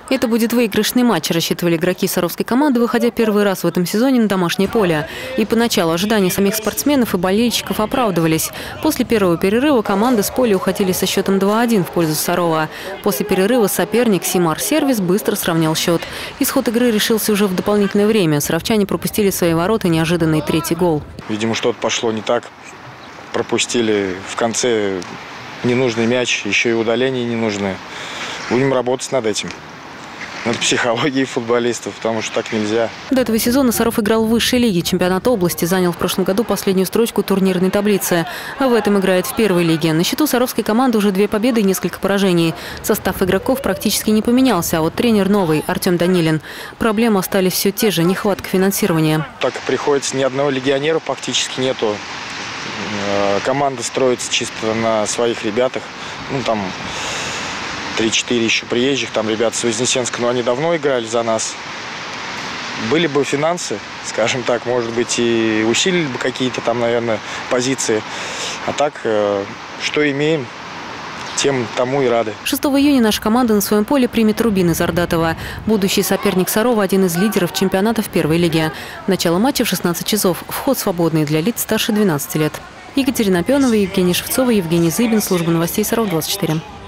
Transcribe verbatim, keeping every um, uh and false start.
Это будет выигрышный матч, рассчитывали игроки саровской команды, выходя первый раз в этом сезоне на домашнее поле. И поначалу ожидания самих спортсменов и болельщиков оправдывались. После первого перерыва команды с поля уходили со счетом два-один в пользу Сарова. После перерыва соперник Симар Сервис быстро сравнял счет. Исход игры решился уже в дополнительное время. Саровчане пропустили в свои ворота неожиданный третий гол. Видимо, что-то пошло не так. Пропустили в конце ненужный мяч, еще и удаление ненужное. Будем работать над этим. Над психологией футболистов, потому что так нельзя. До этого сезона Саров играл в высшей лиге. Чемпионата области занял в прошлом году последнюю строчку турнирной таблицы. А в этом играет в первой лиге. На счету саровской команды уже две победы и несколько поражений. Состав игроков практически не поменялся, а вот тренер новый, Артем Данилин. Проблемы остались все те же – нехватка финансирования. Так и приходится, ни одного легионера практически нету. Команда строится чисто на своих ребятах. Ну, там три-четыре еще приезжих, там ребята с Вознесенска, но они давно играли за нас. Были бы финансы, скажем так, может быть, и усилили бы какие-то там, наверное, позиции. А так, что имеем, тем тому и рады. шестого июня наша команда на своем поле примет Рубин из Ордатова. Будущий соперник Сарова – один из лидеров чемпионата в первой лиге. Начало матча в шестнадцать часов. Вход свободный для лиц старше двенадцати лет. Екатерина Пенова, Евгения Шевцова, Евгений Зыбин. Служба новостей Саров двадцать четыре.